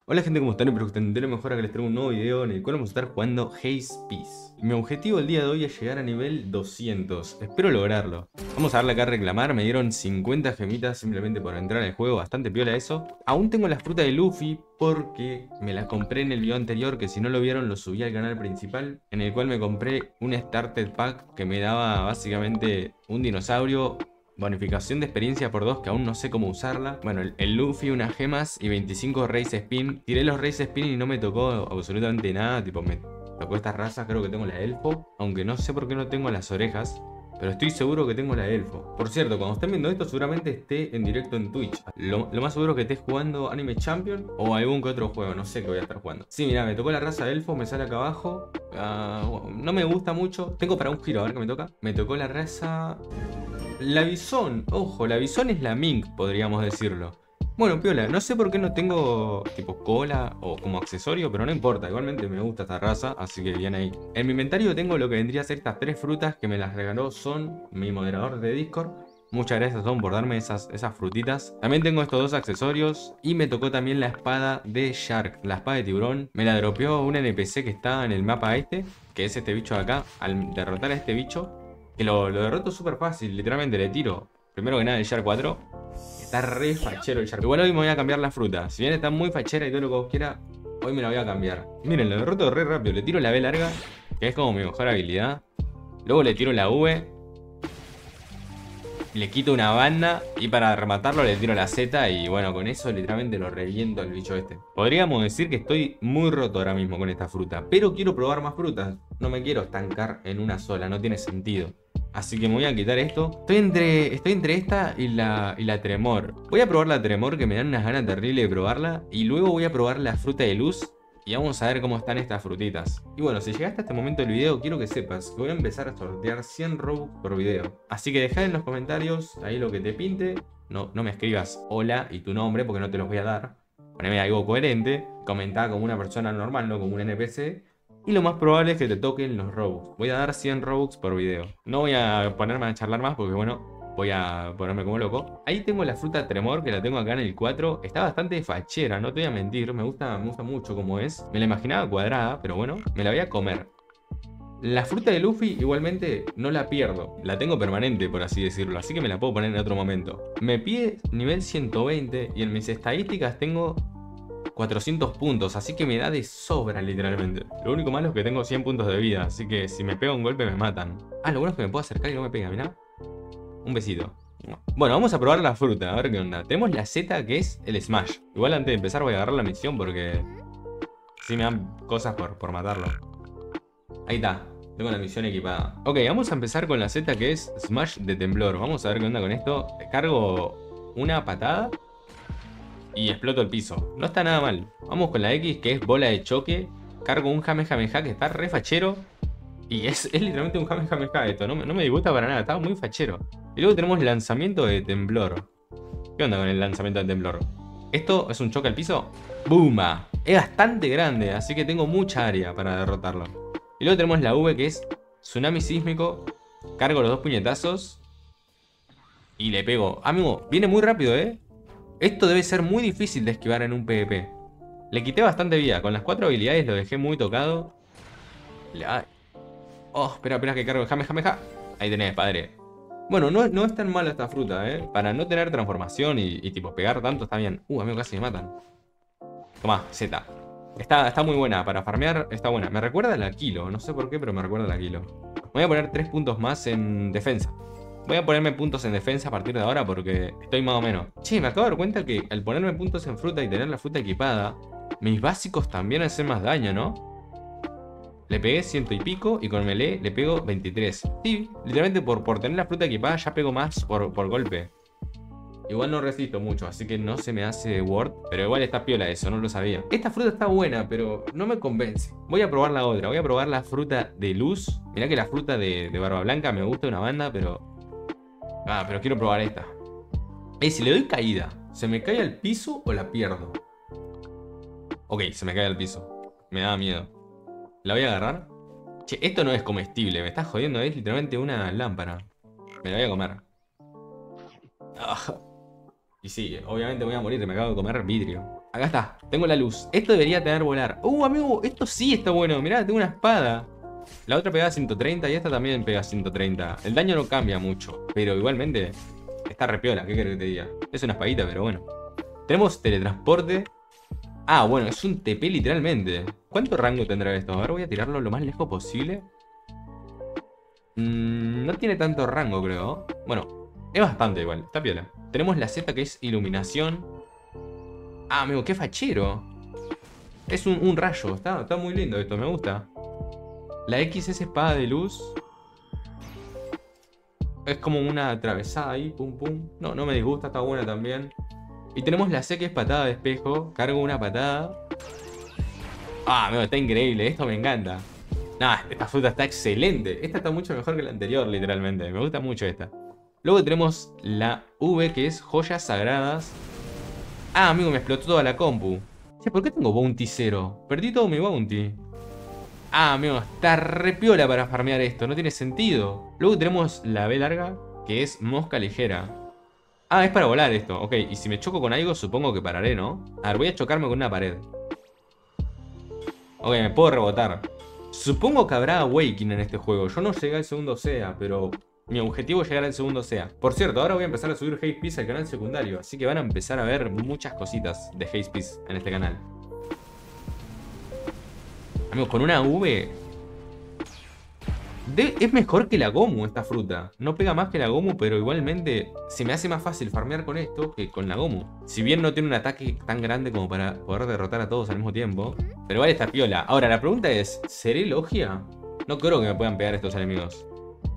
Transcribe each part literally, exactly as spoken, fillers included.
Hola gente, ¿cómo están? Espero que estén de lo mejor. Acá les traigo un nuevo video en el cual vamos a estar jugando Haze Peace. Mi objetivo el día de hoy es llegar a nivel doscientos. Espero lograrlo. Vamos a darle acá a reclamar. Me dieron cincuenta gemitas simplemente por entrar al juego. Bastante piola eso. Aún tengo la fruta de Luffy porque me la compré en el video anterior, que si no lo vieron lo subí al canal principal, en el cual me compré un Starter Pack que me daba básicamente un dinosaurio, bonificación de experiencia por dos, que aún no sé cómo usarla. Bueno, el, el Luffy, unas gemas y veinticinco Race Spin. Tiré los Race Spin y no me tocó absolutamente nada. Tipo, me tocó esta raza, creo que tengo la Elfo. Aunque no sé por qué no tengo las orejas, pero estoy seguro que tengo la Elfo. Por cierto, cuando estén viendo esto seguramente esté en directo en Twitch. Lo, lo más seguro es que esté jugando Anime Champion o algún que otro juego, no sé qué voy a estar jugando. Sí, mira, me tocó la raza Elfo, me sale acá abajo. Uh, no me gusta mucho. Tengo para un giro, a ver qué me toca. Me tocó la raza... La Bison, ojo, la Bison es la Mink, podríamos decirlo. Bueno, piola, no sé por qué no tengo tipo cola o como accesorio, pero no importa, igualmente me gusta esta raza, así que bien ahí. En mi inventario tengo lo que vendría a ser estas tres frutas que me las regaló Son, mi moderador de Discord. Muchas gracias, Son, por darme esas, esas frutitas. También tengo estos dos accesorios y me tocó también la espada de Shark, la espada de tiburón. Me la dropeó un N P C que está en el mapa este, que es este bicho de acá. Al derrotar a este bicho, que lo, lo derroto súper fácil, literalmente le tiro. Primero que nada el Shark cuatro. Está re fachero el Shark. Igual hoy me voy a cambiar la fruta. Si bien está muy fachera y todo lo que vos quieras, hoy me la voy a cambiar. Miren, lo derroto re rápido. Le tiro la B larga, que es como mi mejor habilidad. Luego le tiro la V. Le quito una banda y para rematarlo le tiro la Z y bueno, con eso literalmente lo reviento al bicho este. Podríamos decir que estoy muy roto ahora mismo con esta fruta, pero quiero probar más frutas. No me quiero estancar en una sola, no tiene sentido. Así que me voy a quitar esto. Estoy entre, estoy entre esta y la, y la Tremor. Voy a probar la Tremor, que me dan unas ganas terribles de probarla. Y luego voy a probar la fruta de luz. Y vamos a ver cómo están estas frutitas. Y bueno, si llegaste a este momento del video, quiero que sepas que voy a empezar a sortear cien Robux por video. Así que dejá en los comentarios ahí lo que te pinte. No, no me escribas hola y tu nombre porque no te los voy a dar. Poneme algo coherente. Comentá como una persona normal, no como un N P C. Y lo más probable es que te toquen los Robux. Voy a dar cien Robux por video. No voy a ponerme a charlar más porque bueno, voy a ponerme como loco. Ahí tengo la fruta Tremor, que la tengo acá en el cuatro. Está bastante fachera, no te voy a mentir. Me gusta, me gusta mucho como es. Me la imaginaba cuadrada, pero bueno, me la voy a comer. La fruta de Luffy igualmente no la pierdo. La tengo permanente, por así decirlo. Así que me la puedo poner en otro momento. Me pide nivel ciento veinte y en mis estadísticas tengo cuatrocientos puntos, así que me da de sobra literalmente. Lo único malo es que tengo cien puntos de vida, así que si me pega un golpe me matan. Ah, lo bueno es que me puedo acercar y no me pega, mirá. Un besito. Bueno, vamos a probar la fruta, a ver qué onda. Tenemos la Z, que es el Smash. Igual antes de empezar voy a agarrar la misión porque sí me dan cosas por, por matarlo. Ahí está, tengo la misión equipada. Ok, vamos a empezar con la Z, que es Smash de temblor. Vamos a ver qué onda con esto. Cargo una patada y exploto el piso. No está nada mal. Vamos con la X, que es bola de choque. Cargo un Kamehameha que está re fachero. Y es, es literalmente un Kamehameha esto. No, no me disgusta para nada, está muy fachero. Y luego tenemos lanzamiento de temblor. ¿Qué onda con el lanzamiento de temblor? Esto es un choque al piso. ¡Buma! Es bastante grande, así que tengo mucha área para derrotarlo. Y luego tenemos la V, que es tsunami sísmico. Cargo los dos puñetazos y le pego. Amigo, viene muy rápido, ¿eh? Esto debe ser muy difícil de esquivar en un PvP. Le quité bastante vida. Con las cuatro habilidades lo dejé muy tocado. La... Oh, espera, espera que cargo el Kamehameha. Ahí tenés, padre. Bueno, no, no es tan mala esta fruta, ¿eh? Para no tener transformación y, y tipo pegar tanto está bien. Uh, amigo, casi me matan. Tomá, Z. Está, está muy buena. Para farmear está buena. Me recuerda a la Kilo. No sé por qué, pero me recuerda a la Kilo. Voy a poner tres puntos más en defensa. Voy a ponerme puntos en defensa a partir de ahora porque estoy más o menos. Che, me acabo de dar cuenta que al ponerme puntos en fruta y tener la fruta equipada, mis básicos también hacen más daño, ¿no? Le pegué ciento y pico y con melee le pego veintitrés. Sí, literalmente por, por tener la fruta equipada ya pego más por, por golpe. Igual no resisto mucho, así que no se me hace word. Pero igual está piola eso, no lo sabía. Esta fruta está buena, pero no me convence. Voy a probar la otra, voy a probar la fruta de luz. Mirá que la fruta de, de barba blanca me gusta una banda, pero... Ah, pero quiero probar esta. Eh, si le doy caída, ¿se me cae al piso o la pierdo? Ok, se me cae al piso. Me da miedo. ¿La voy a agarrar? Che, esto no es comestible, me estás jodiendo, es literalmente una lámpara. Me la voy a comer. Ah. Y sí, obviamente voy a morir, me acabo de comer vidrio. Acá está, tengo la luz. Esto debería tener volar. Uh, amigo, esto sí está bueno. Mirá, tengo una espada. La otra pega ciento treinta y esta también pega ciento treinta. El daño no cambia mucho, pero igualmente está repiola. ¿Qué querés que te diga? Es una espadita, pero bueno. Tenemos teletransporte. Ah, bueno, es un T P literalmente. ¿Cuánto rango tendrá esto? A ver, voy a tirarlo lo más lejos posible. Mm, no tiene tanto rango, creo. Bueno, es bastante igual, está piola. Tenemos la Z que es iluminación. Ah, amigo, qué fachero. Es un, un rayo, está, está muy lindo esto, me gusta. La X es espada de luz. Es como una atravesada ahí, pum pum. No, no me disgusta, está buena también. Y tenemos la C que es patada de espejo. Cargo una patada. Ah, amigo, está increíble, esto me encanta. Nah, esta fruta está excelente. Esta está mucho mejor que la anterior, literalmente. Me gusta mucho esta. Luego tenemos la V, que es joyas sagradas. Ah, amigo, me explotó toda la compu. Che, ¿por qué tengo bounty cero? Perdí todo mi bounty. Ah, amigo, está re piola para farmear esto. No tiene sentido. Luego tenemos la B larga, que es mosca ligera. Ah, es para volar esto. Ok, y si me choco con algo, supongo que pararé, ¿no? A ver, voy a chocarme con una pared. Ok, me puedo rebotar. Supongo que habrá Awakening en este juego. Yo no llegué al segundo S E A, pero mi objetivo es llegar al segundo S E A. Por cierto, ahora voy a empezar a subir Haze Peace al canal secundario. Así que van a empezar a ver muchas cositas de Haze Peace en este canal. Amigos, con una V... De... es mejor que la Gomu esta fruta. No pega más que la Gomu, pero igualmente se me hace más fácil farmear con esto que con la Gomu. Si bien no tiene un ataque tan grande como para poder derrotar a todos al mismo tiempo. Pero vale, esta piola. Ahora, la pregunta es, ¿seré Logia? No creo que me puedan pegar estos enemigos.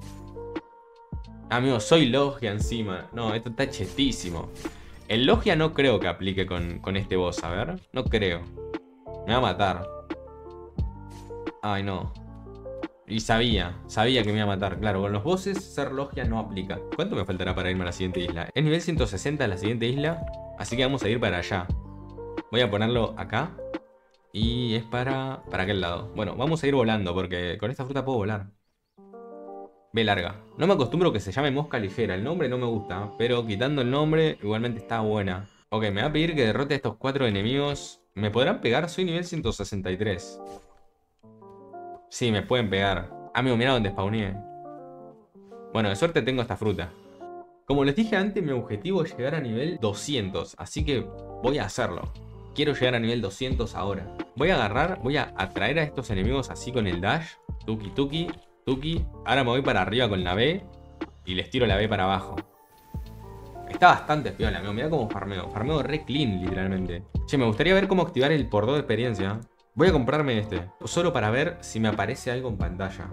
Amigo, soy Logia encima. No, esto está chetísimo. El Logia no creo que aplique con, con este boss, a ver. No creo. Me va a matar. Ay, no. Y sabía, sabía que me iba a matar. Claro, con los bosses ser Logia no aplica. ¿Cuánto me faltará para irme a la siguiente isla? Es nivel ciento sesenta la siguiente isla, así que vamos a ir para allá. Voy a ponerlo acá. Y es para, para aquel lado. Bueno, vamos a ir volando porque con esta fruta puedo volar. B larga. No me acostumbro que se llame mosca ligera. El nombre no me gusta, pero quitando el nombre igualmente está buena. Ok, me va a pedir que derrote a estos cuatro enemigos. ¿Me podrán pegar? Soy nivel ciento sesenta y tres. Sí, me pueden pegar. Amigo, mira dónde spawné. Bueno, de suerte tengo esta fruta. Como les dije antes, mi objetivo es llegar a nivel doscientos. Así que voy a hacerlo. Quiero llegar a nivel doscientos ahora. Voy a agarrar, voy a atraer a estos enemigos así con el dash. Tuki, tuki, tuki. Ahora me voy para arriba con la B. Y les tiro la B para abajo. Está bastante piola, amigo. Mirá cómo farmeo. Farmeo re clean, literalmente. Che, me gustaría ver cómo activar el por dos de experiencia. Voy a comprarme este, solo para ver si me aparece algo en pantalla.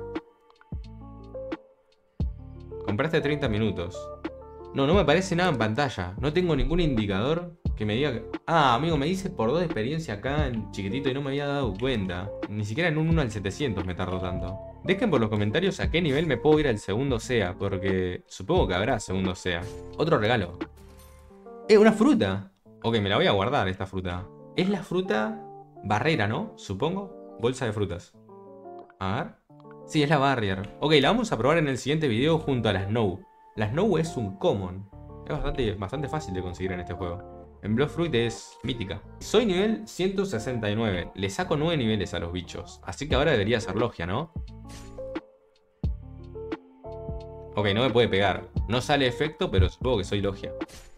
Compraste treinta minutos. No, no me aparece nada en pantalla. No tengo ningún indicador que me diga que... Ah, amigo, me dice por dos de experiencia acá en chiquitito y no me había dado cuenta. Ni siquiera en un uno al setecientos me tardó tanto. Dejen por los comentarios a qué nivel me puedo ir al segundo S E A, porque supongo que habrá segundo S E A. Otro regalo. ¡Eh, una fruta! Ok, me la voy a guardar esta fruta. Es la fruta... barrera, ¿no? Supongo. Bolsa de frutas. A ver. Sí, es la barrier. Ok, la vamos a probar en el siguiente video junto a la Snow. La Snow es un common. Es bastante, bastante fácil de conseguir en este juego. En Blood Fruit es mítica. Soy nivel ciento sesenta y nueve. Le saco nueve niveles a los bichos. Así que ahora debería ser Logia, ¿no? Ok, no me puede pegar. No sale efecto, pero supongo que soy Logia.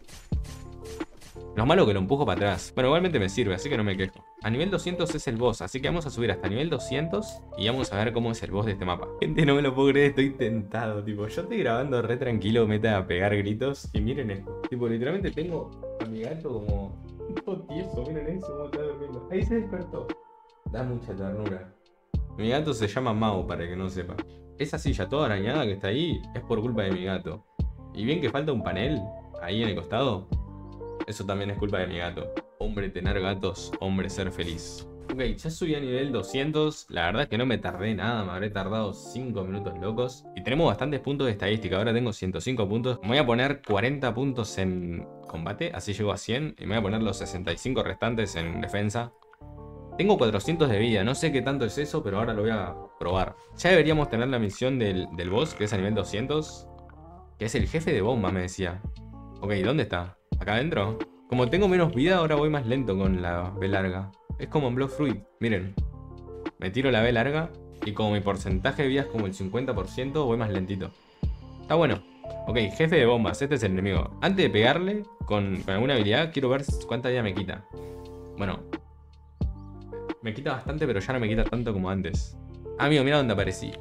Lo malo que lo empujo para atrás. Bueno, igualmente me sirve, así que no me quejo. A nivel doscientos es el boss, así que vamos a subir hasta nivel doscientos y vamos a ver cómo es el boss de este mapa. Gente, no me lo puedo creer, estoy tentado, tipo, yo estoy grabando re tranquilo, meta a pegar gritos y miren esto. Tipo, literalmente tengo a mi gato como todo tieso, miren eso, cómo está durmiendo. Ahí se despertó. Da mucha ternura. Mi gato se llama Mau, para el que no sepa. Esa silla toda arañada que está ahí es por culpa de mi gato. Y bien que falta un panel ahí en el costado. Eso también es culpa de mi gato. Hombre, tener gatos, hombre, ser feliz. Ok, ya subí a nivel doscientos. La verdad es que no me tardé nada, me habré tardado cinco minutos locos. Y tenemos bastantes puntos de estadística. Ahora tengo ciento cinco puntos. Me voy a poner cuarenta puntos en combate, así llego a cien. Y me voy a poner los sesenta y cinco restantes en defensa. Tengo cuatrocientos de vida, no sé qué tanto es eso, pero ahora lo voy a probar. Ya deberíamos tener la misión del, del boss, que es a nivel doscientos. Que es el jefe de bomba, me decía. Ok, ¿dónde está? ¿Acá adentro? Como tengo menos vida, ahora voy más lento con la B larga. Es como en Blood Fruit, miren. Me tiro la B larga y como mi porcentaje de vida es como el cincuenta por ciento, voy más lentito. Está bueno. Ok, jefe de bombas, este es el enemigo. Antes de pegarle con, con alguna habilidad, quiero ver cuánta vida me quita. Bueno, me quita bastante, pero ya no me quita tanto como antes. Amigo, mira dónde aparecí.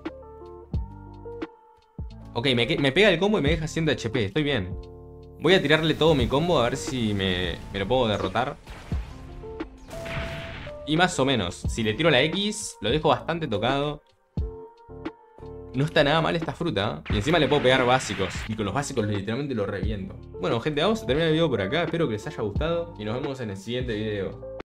Ok, me, me pega el combo y me deja haciendo H P, estoy bien. Voy a tirarle todo mi combo a ver si me, me lo puedo derrotar. Y más o menos, si le tiro la X, lo dejo bastante tocado. No está nada mal esta fruta, ¿eh? Y encima le puedo pegar básicos. Y con los básicos literalmente lo reviento. Bueno, gente, vamos a terminar el video por acá. Espero que les haya gustado. Y nos vemos en el siguiente video.